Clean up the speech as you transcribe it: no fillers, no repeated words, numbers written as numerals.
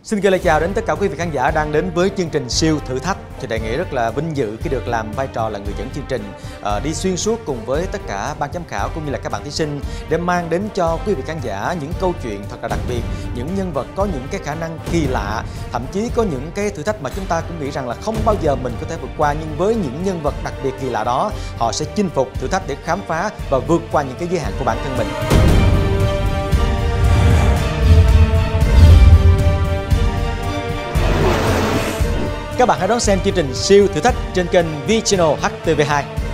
Xin gửi lời chào đến tất cả quý vị khán giả đang đến với chương trình Siêu Thử Thách. Thì Đại Nghĩa rất là vinh dự khi được làm vai trò là người dẫn chương trình, đi xuyên suốt cùng với tất cả ban giám khảo cũng như là các bạn thí sinh để mang đến cho quý vị khán giả những câu chuyện thật là đặc biệt, những nhân vật có những cái khả năng kỳ lạ, thậm chí có những cái thử thách mà chúng ta cũng nghĩ rằng là không bao giờ mình có thể vượt qua, nhưng với những nhân vật đặc biệt kỳ lạ đó, họ sẽ chinh phục thử thách để khám phá và vượt qua những cái giới hạn của bản thân mình. Các bạn hãy đón xem chương trình Siêu Thử Thách trên kênh V-Channel HTV2.